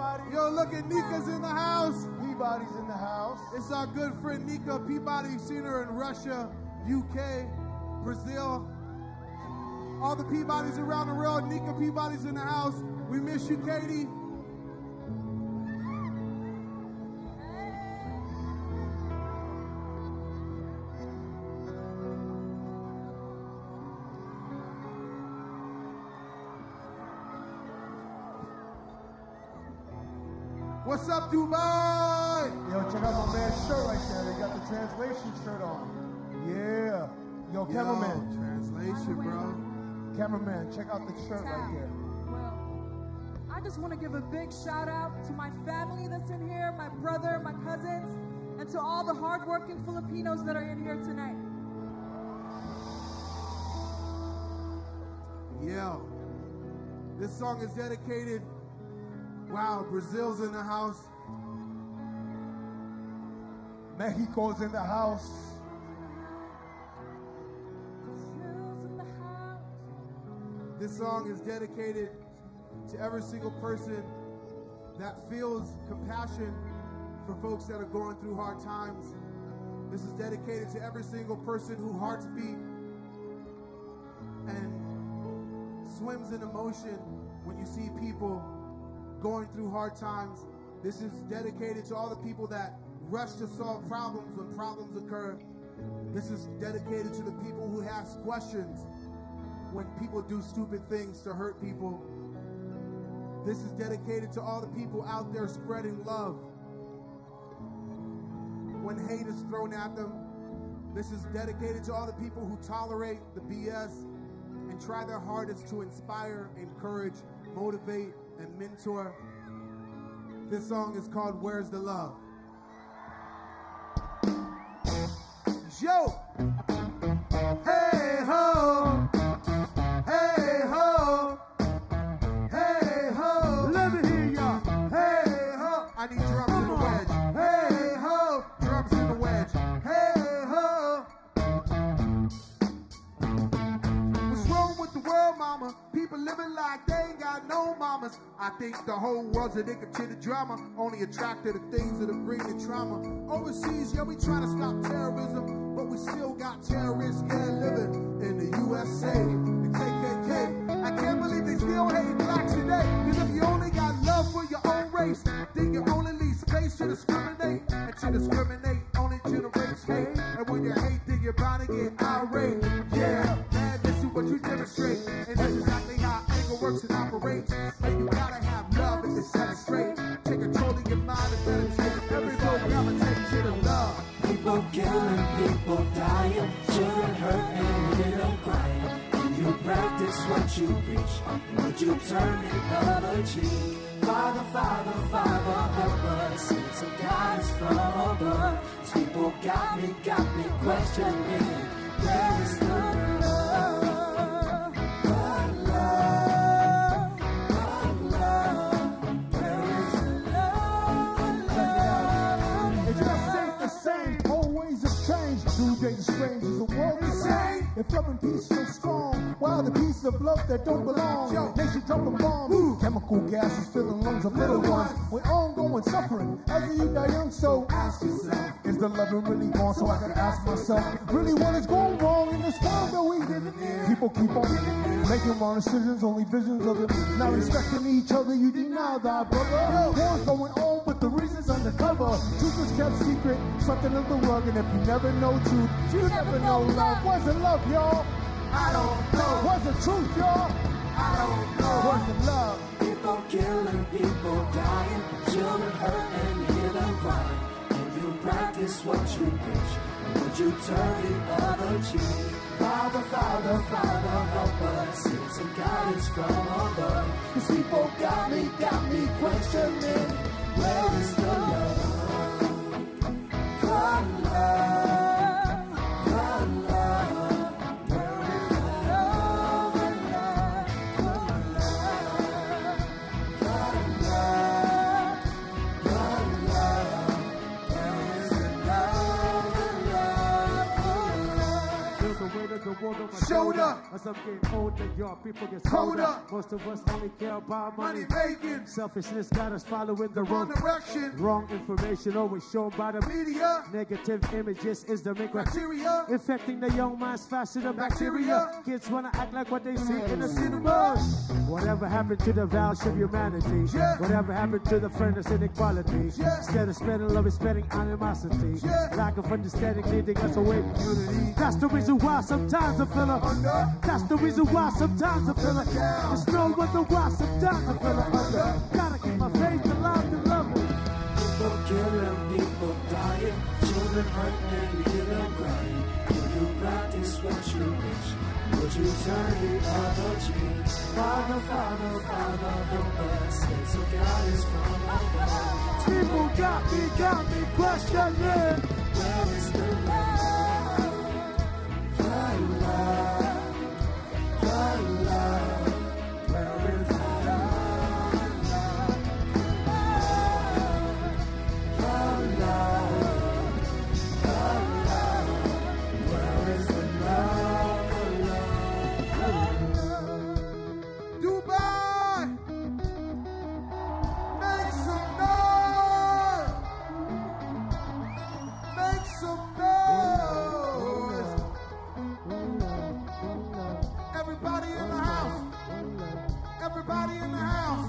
Yo, look at Nika's in the house. Peabody's in the house. It's our good friend Nika Peabody. You've seen her in Russia, UK, Brazil. All the Peabodys around the world. Nika Peabody's in the house. We miss you, Katie. What's up, Dubai? Yo, check out my man's shirt right there. They got the translation shirt on. Yeah. Yo, cameraman. Translation, bro. Cameraman, check out the shirt right there. Well, I just want to give a big shout out to my family that's in here, my brother, my cousins, and to all the hardworking Filipinos that are in here tonight. Yeah. This song is dedicated. Wow, Brazil's in the house. Mexico's in the house. This song is dedicated to every single person that feels compassion for folks that are going through hard times. This is dedicated to every single person whose hearts beat and swims in emotion when you see people going through hard times. This is dedicated to all the people that rush to solve problems when problems occur. This is dedicated to the people who ask questions when people do stupid things to hurt people. This is dedicated to all the people out there spreading love when hate is thrown at them. This is dedicated to all the people who tolerate the BS and try their hardest to inspire, encourage, motivate, and mentor. This song is called Where's the Love? Yo! Hey ho! Hey ho! Hey ho! Let me hear y'all! Hey ho! I need drums in the wedge. Hey ho! Drums in the wedge. Hey ho! What's wrong with the world, mama? People living like they ain't got no mamas. I think the whole world's addicted to the drama, only attracted to things that are bringing trauma. Overseas, yeah, we trying to stop terrorism, but we still got terrorists, yeah, living in the USA. The KKK, I can't believe they still hate blacks today. Cause if you only got love for your own race, then you only leave space to discriminate. And to discriminate only generates hate. And when you hate, then you're bound to get irate. Yeah, man, this is what you demonstrate. And that's exactly how anger works and operates. And you gotta have love and to set it straight. Take control of your mind and meditate. Every road gravitates to the love. People killing, people dying, children hurt and little crying. When you practice what you preach, would you turn the other cheek? Father, Father, Father, help us. Send some guidance from above. These people got me questioning. Where is the love? New days strange as the world insane. If love and peace so strong, why the pieces of love that don't belong? Nation dropping bombs, chemical gases filling lungs of little ones. We're ongoing suffering as you die young. So ask yourself, is the loving really gone? So I gotta ask myself, really what is going wrong in this world that we live in? People keep on making wrong decisions, only visions of them. Not respecting each other, you deny thy brother. Wars going on, but the reason's undercover. Truth is kept secret, something in the rug, and if you never know truth, you never know love. Where's the love, y'all? I don't know. Where's the truth, y'all? I don't know. Where's the love? People killing, people dying, children hurt and hear them crying. And you practice what you preach, and would you turn the other cheek? Father, Father, Father, help us. Send some guidance from above. These people got me questioning. Where is the love? The love. Shoulder, As I'm getting older, your people get colder. Most of us only care about money making. Selfishness got us following the wrong direction. Wrong information always shown by the media. Negative images is the main criteria. Infecting the young minds faster than bacteria. Kids wanna act like what they see in the cinemas. Whatever happened to the vows of humanity? Whatever happened to the fairness and equality? Instead of spreading love, it's spreading animosity. Lack of understanding leading us away from unity. That's the reason why sometimes I feel under. That's the reason why sometimes I feel like there's no wonder why sometimes I feel like under. Gotta keep my faith alive and love it. People killing, people dying, children hurting and children crying. If you practice what you preach, would you turn the other cheek? Father, Father, Father, help us. It's a God is from above. People got me questioning. Where is the love? The love, the love. Where is the love? The love, the love. Where is the love? The love. Dubai, make some noise. Make some noise. Everybody in the house. Everybody in the house.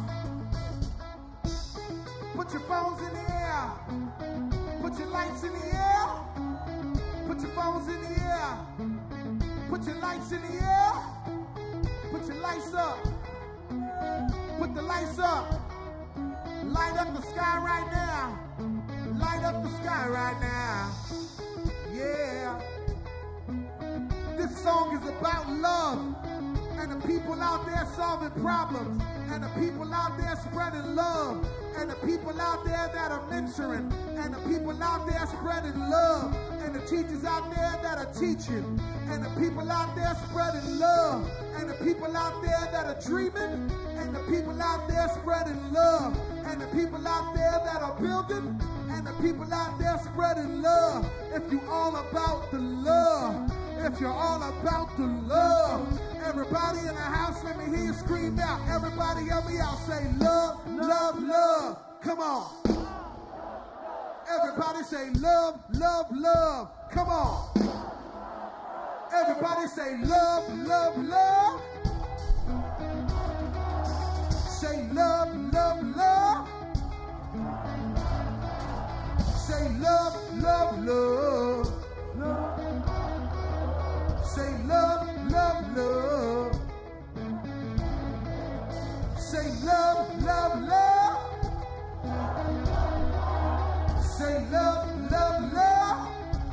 Put your phones in the air. Put your lights in the air. Put your phones in the air. Put your lights in the air. Put your lights up. Put the lights up. Light up the sky right now. Light up the sky right now. Yeah. This song is about love. And the people out there solving problems. And the people out there spreading love. And the people out there that are mentoring. And the people out there spreading love. And the teachers out there that are teaching. And the people out there spreading love. And the people out there that are dreaming. And the people out there spreading love. And the people out there that are building. And the people out there spreading love. If you all about the love. If you're all about the love. Everybody in the house, let me hear you scream out. Everybody help me out. Say love, love, love. Come on. Everybody say love, love, love. Come on. Everybody say love, love, love. Say love, love, love. Say love, love, love. Say love, love, love. Say love, love, love. Say love, love, love.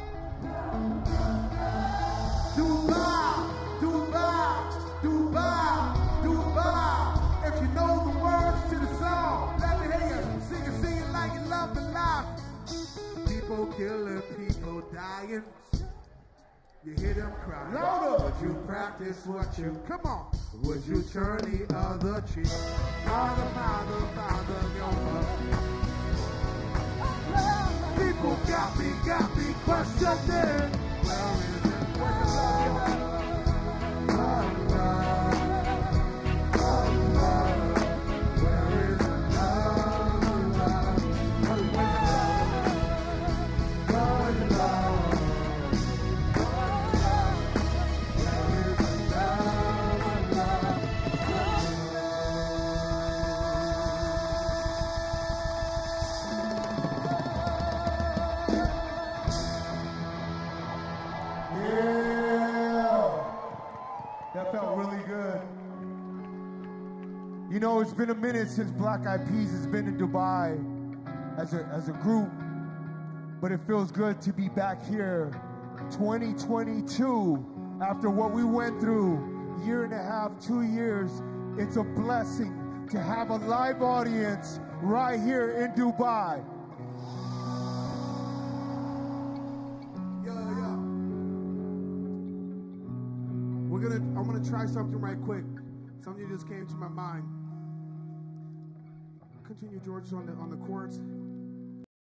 Dubai, Dubai, Dubai, Dubai. If you know the words to the song, let me hear you. Sing it like you love the life. People killing, people dying. You hear them cry. Louder. Would you practice what you, come on. Would you turn the other cheek? Father, Father, Father, your love. People got me questioning. Where is it? Where is You know, it's been a minute since Black Eyed Peas has been in Dubai as a group, but it feels good to be back here, 2022, after what we went through, year and a half, 2 years. It's a blessing to have a live audience right here in Dubai. I'm gonna try something right quick. Something just came to my mind. Continue, George, on the chords.